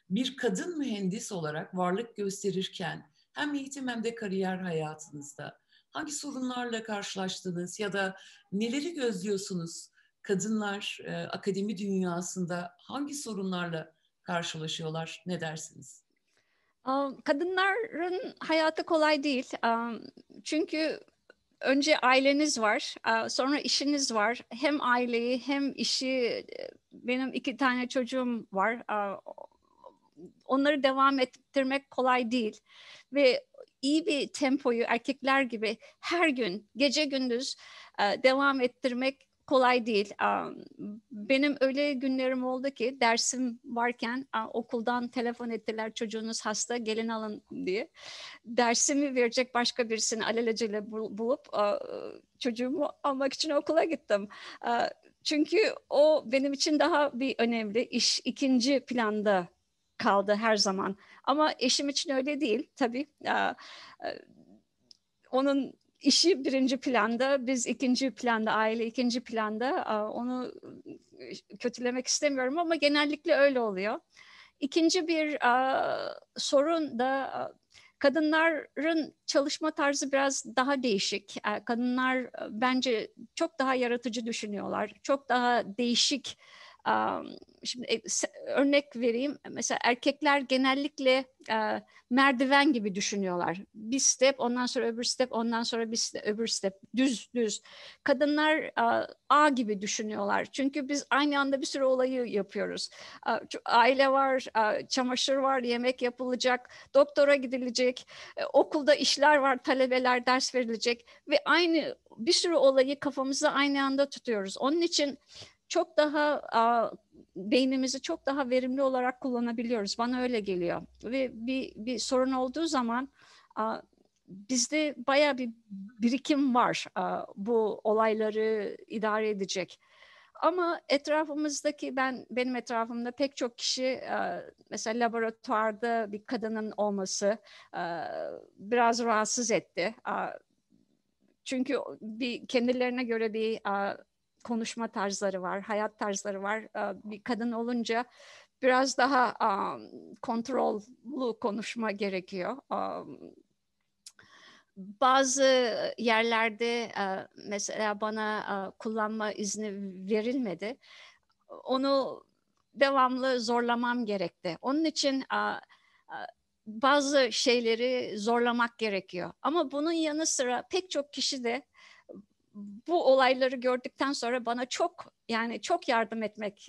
bir kadın mühendis olarak varlık gösterirken hem eğitim hem de kariyer hayatınızda hangi sorunlarla karşılaştınız ya da neleri gözlüyorsunuz? Kadınlar akademi dünyasında hangi sorunlarla karşılaşıyorlar? Ne dersiniz? Kadınların hayatı kolay değil. Çünkü önce aileniz var, sonra işiniz var. Hem aileyi hem işi, benim 2 tane çocuğum var. Onları devam ettirmek kolay değil. Ve iyi bir tempoyu erkekler gibi her gün, gece gündüz devam ettirmek kolay değil. Benim öyle günlerim oldu ki dersim varken okuldan telefon ettiler, çocuğunuz hasta, gelin alın diye. Dersimi verecek başka birisini alelacele bulup çocuğumu almak için okula gittim. Çünkü o benim için daha bir önemli. İş ikinci planda kaldı her zaman. Ama eşim için öyle değil tabii. Onun işi birinci planda, biz ikinci planda, aile ikinci planda. Onu kötülemek istemiyorum ama genellikle öyle oluyor. İkinci bir sorun da kadınların çalışma tarzı biraz daha değişik. Kadınlar bence çok daha yaratıcı düşünüyorlar. Çok daha değişik. Şimdi örnek vereyim. Mesela erkekler genellikle merdiven gibi düşünüyorlar. Bir step, ondan sonra öbür step, ondan sonra bir step, öbür step. Düz, düz. Kadınlar ağ gibi düşünüyorlar. Çünkü biz aynı anda bir sürü olayı yapıyoruz. Aile var, çamaşır var, yemek yapılacak, doktora gidilecek, okulda işler var, talebeler ders verilecek ve aynı bir sürü olayı kafamızda aynı anda tutuyoruz. Onun için çok daha beynimizi çok daha verimli olarak kullanabiliyoruz. Bana öyle geliyor. Ve bir sorun olduğu zaman bizde bayağı bir birikim var bu olayları idare edecek. Ama etrafımızdaki benim etrafımda pek çok kişi mesela laboratuvarda bir kadının olması biraz rahatsız etti. Çünkü kendilerine göre bir konuşma tarzları var, hayat tarzları var. Bir kadın olunca biraz daha kontrollü konuşma gerekiyor. Bazı yerlerde mesela bana kullanma izni verilmedi. Onu devamlı zorlamam gerekti. Onun için bazı şeyleri zorlamak gerekiyor. Ama bunun yanı sıra pek çok kişi de bu olayları gördükten sonra bana çok yardım etmek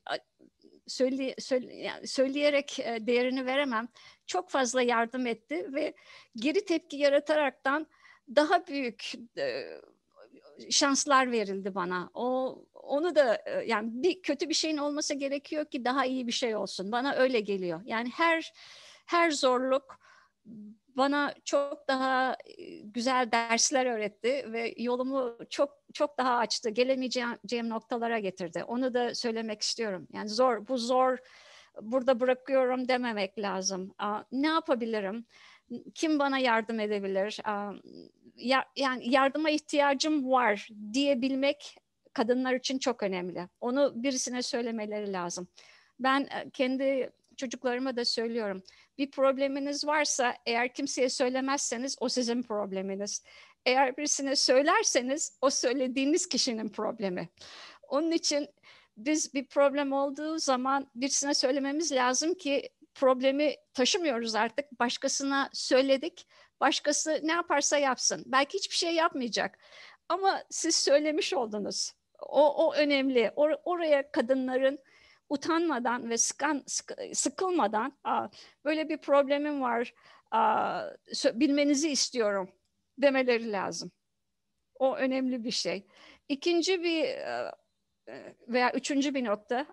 söyleyerek değerini veremem. Çok fazla yardım etti ve geri tepki yarataraktan daha büyük şanslar verildi bana. Onu da yani kötü bir şeyin olması gerekiyor ki daha iyi bir şey olsun. Bana öyle geliyor. Yani her zorluk bana çok daha güzel dersler öğretti ve yolumu çok daha açtı. Gelemeyeceğim noktalara getirdi. Onu da söylemek istiyorum. Yani bu zor, burada bırakıyorum dememek lazım. Ne yapabilirim? Kim bana yardım edebilir? Yani yardıma ihtiyacım var diyebilmek kadınlar için çok önemli. Onu birisine söylemeleri lazım. Ben kendi çocuklarıma da söylüyorum. Bir probleminiz varsa eğer kimseye söylemezseniz o sizin probleminiz. Eğer birisine söylerseniz o söylediğiniz kişinin problemi. Onun için biz bir problem olduğu zaman birisine söylememiz lazım ki problemi taşımıyoruz artık. Başkasına söyledik. Başkası ne yaparsa yapsın. Belki hiçbir şey yapmayacak. Ama siz söylemiş oldunuz. O önemli. Oraya kadınların utanmadan ve sıkılmadan böyle bir problemim var, bilmenizi istiyorum demeleri lazım. O önemli bir şey. İkinci veya üçüncü bir nokta,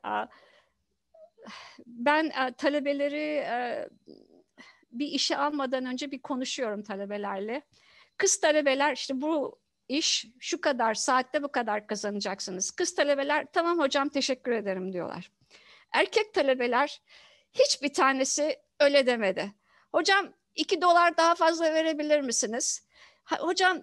ben talebeleri bir işe almadan önce bir konuşuyorum talebelerle. Kız talebeler işte bu iş şu kadar saatte bu kadar kazanacaksınız. Kız talebeler tamam hocam teşekkür ederim diyorlar. Erkek talebeler hiçbir tanesi öyle demedi. Hocam $2 daha fazla verebilir misiniz? Hocam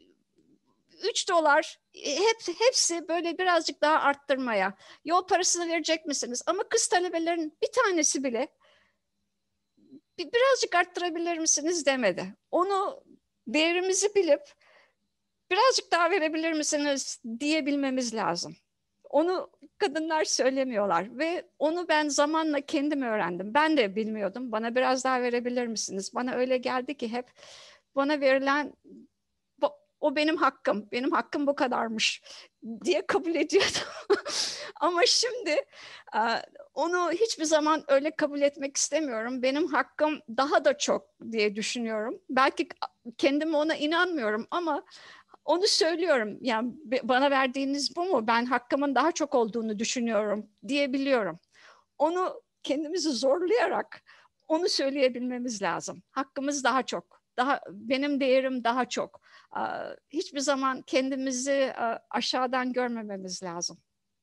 $3, hepsi böyle birazcık daha arttırmaya. Yol parasını verecek misiniz? Ama kız talebelerin bir tanesi bile birazcık arttırabilir misiniz demedi. Onu değerimizi bilip birazcık daha verebilir misiniz diyebilmemiz lazım. Onu kadınlar söylemiyorlar ve onu ben zamanla kendim öğrendim. Ben de bilmiyordum. Bana biraz daha verebilir misiniz? Bana öyle geldi ki hep bana verilen o benim hakkım. Benim hakkım bu kadarmış diye kabul ediyordum. Ama şimdi onu hiçbir zaman öyle kabul etmek istemiyorum. Benim hakkım daha da çok diye düşünüyorum. Belki kendime ona inanmıyorum ama onu söylüyorum. Yani bana verdiğiniz bu mu? Ben hakkımın daha çok olduğunu düşünüyorum diyebiliyorum. Onu kendimizi zorlayarak onu söyleyebilmemiz lazım. Hakkımız daha çok. Benim değerim daha çok. Hiçbir zaman kendimizi aşağıdan görmememiz lazım.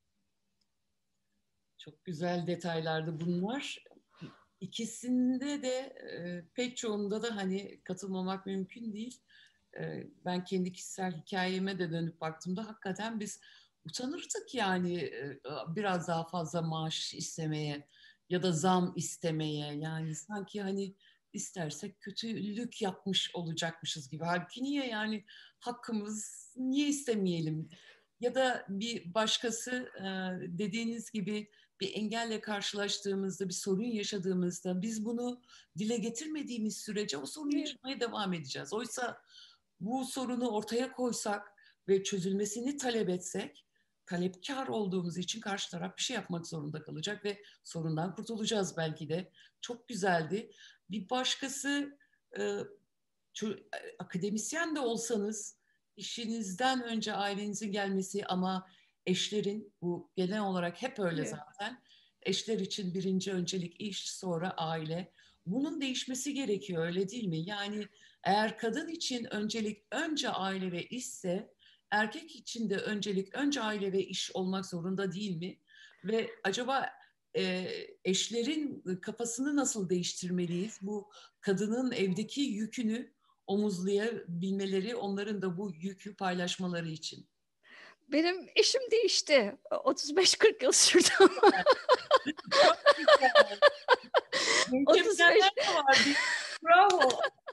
Çok güzel detaylardı bunlar. İkisinde de pek çoğunda da hani katılmamak mümkün değil. Ben kendi kişisel hikayeme de dönüp baktığımda hakikaten biz utanırdık yani biraz daha fazla maaş istemeye ya da zam istemeye. Yani sanki hani istersek kötülük yapmış olacakmışız gibi. Halbuki niye yani hakkımız, niye istemeyelim? Ya da bir başkası dediğiniz gibi bir engelle karşılaştığımızda, bir sorun yaşadığımızda biz bunu dile getirmediğimiz sürece o sorunu yaşamaya devam edeceğiz. Oysa bu sorunu ortaya koysak ve çözülmesini talep etsek, talepkar olduğumuz için karşı taraf bir şey yapmak zorunda kalacak ve sorundan kurtulacağız belki de. Çok güzeldi. Bir başkası akademisyen de olsanız işinizden önce ailenizin gelmesi ama eşlerin, bu genel olarak hep öyle zaten, eşler için birinci öncelik iş, sonra aile. Bunun değişmesi gerekiyor, öyle değil mi? Yani eğer kadın için öncelik önce aile ve işse, erkek için de öncelik önce aile ve iş olmak zorunda değil mi? Ve acaba eşlerin kafasını nasıl değiştirmeliyiz? Bu kadının evdeki yükünü omuzlayabilmeleri, onların da bu yükü paylaşmaları için. Benim eşim değişti. 35-40 yıl sürdü ama. Çok güzel. 35 de var. Bravo.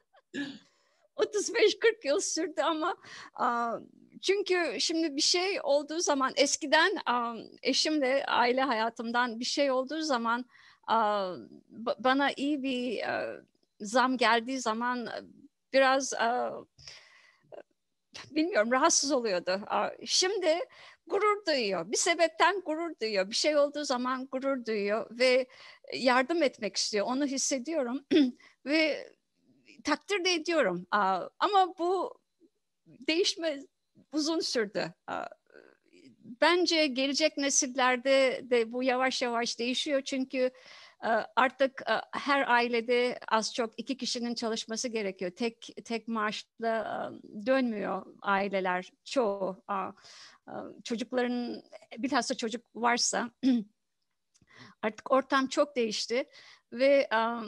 35-40 yıl sürdü ama çünkü şimdi bir şey olduğu zaman eskiden eşimle aile hayatımdan bir şey olduğu zaman bana iyi bir zam geldiği zaman biraz bilmiyorum rahatsız oluyordu. Şimdi gurur duyuyor. Bir sebepten gurur duyuyor. Bir şey olduğu zaman gurur duyuyor ve yardım etmek istiyor. Onu hissediyorum ve takdir de ediyorum. Ama bu değişme uzun sürdü. Bence gelecek nesillerde de bu yavaş yavaş değişiyor çünkü artık her ailede az çok 2 kişinin çalışması gerekiyor. Tek maaşla dönmüyor aileler çoğu. Çocukların bilhassa çocuk varsa artık ortam çok değişti ve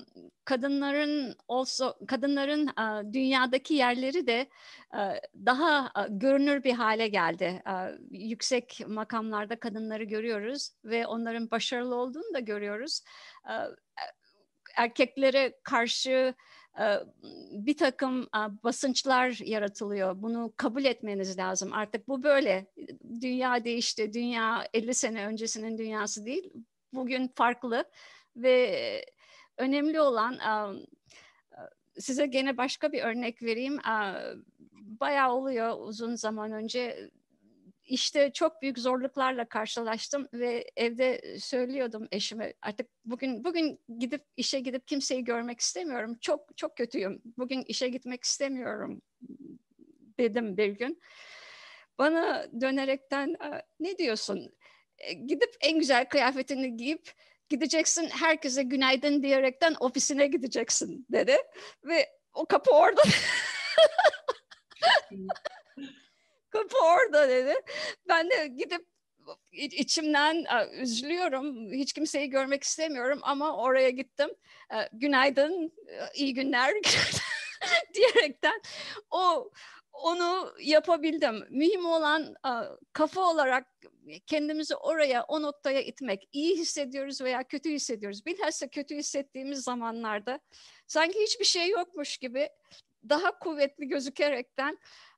kadınların dünyadaki yerleri de daha görünür bir hale geldi. Yüksek makamlarda kadınları görüyoruz ve onların başarılı olduğunu da görüyoruz. Erkeklere karşı bir takım basınçlar yaratılıyor. Bunu kabul etmeniz lazım. Artık bu böyle. Dünya değişti. Dünya 50 sene öncesinin dünyası değil. Bugün farklı ve önemli olan size gene başka bir örnek vereyim. Bayağı oluyor uzun zaman önce. İşte çok büyük zorluklarla karşılaştım ve evde söylüyordum eşime artık bugün işe gidip kimseyi görmek istemiyorum. Çok çok kötüyüm. Bugün işe gitmek istemiyorum dedim bir gün. Bana dönerekten ne diyorsun? Gidip en güzel kıyafetini giyip gideceksin, herkese günaydın diyerekten ofisine gideceksin dedi ve o kapı orada. Kapı orada dedi. Ben de gidip içimden üzülüyorum. Hiç kimseyi görmek istemiyorum ama oraya gittim. Günaydın, iyi günler diyerekten o onu yapabildim. Mühim olan kafa olarak kendimizi oraya, o noktaya itmek. İyi hissediyoruz veya kötü hissediyoruz. Bilhassa kötü hissettiğimiz zamanlarda sanki hiçbir şey yokmuş gibi daha kuvvetli gözükerekten,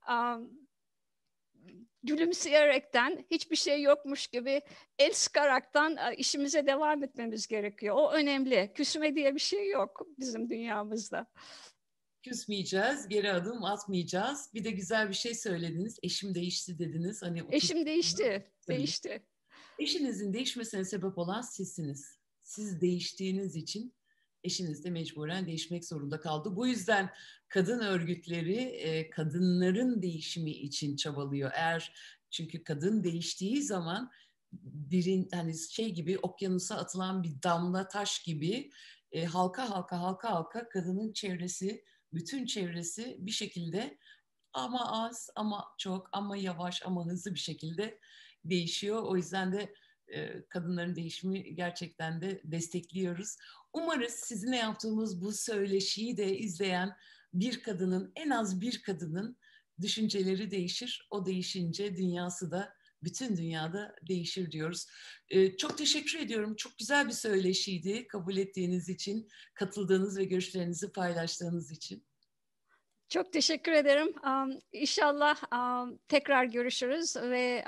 gülümseyerekten, hiçbir şey yokmuş gibi el sıkaraktan işimize devam etmemiz gerekiyor. O önemli. Küsme diye bir şey yok bizim dünyamızda. Küsmeyeceğiz, geri adım atmayacağız. Bir de güzel bir şey söylediniz. Eşim değişti dediniz. Hani Eşim değişti, tabii. değişti. Eşinizin değişmesine sebep olan sizsiniz. Siz değiştiğiniz için eşiniz de mecburen değişmek zorunda kaldı. Bu yüzden kadın örgütleri kadınların değişimi için çabalıyor. Çünkü kadın değiştiği zaman hani şey gibi okyanusa atılan bir damla taş gibi halka halka halka halka kadının çevresi, bütün çevresi bir şekilde ama az, ama çok, ama yavaş, ama hızlı bir şekilde değişiyor. O yüzden de kadınların değişimi gerçekten de destekliyoruz. Umarız sizinle yaptığımız bu söyleşiyi de izleyen bir kadının, en az bir kadının düşünceleri değişir. O değişince dünyası da bütün dünyada değişir diyoruz. Çok teşekkür ediyorum. Çok güzel bir söyleşiydi. Kabul ettiğiniz için, katıldığınız ve görüşlerinizi paylaştığınız için. Çok teşekkür ederim. İnşallah tekrar görüşürüz ve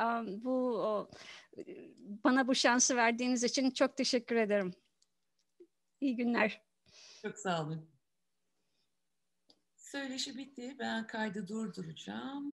bana bu şansı verdiğiniz için çok teşekkür ederim. İyi günler. Çok sağ olun. Söyleşi bitti. Ben kaydı durduracağım.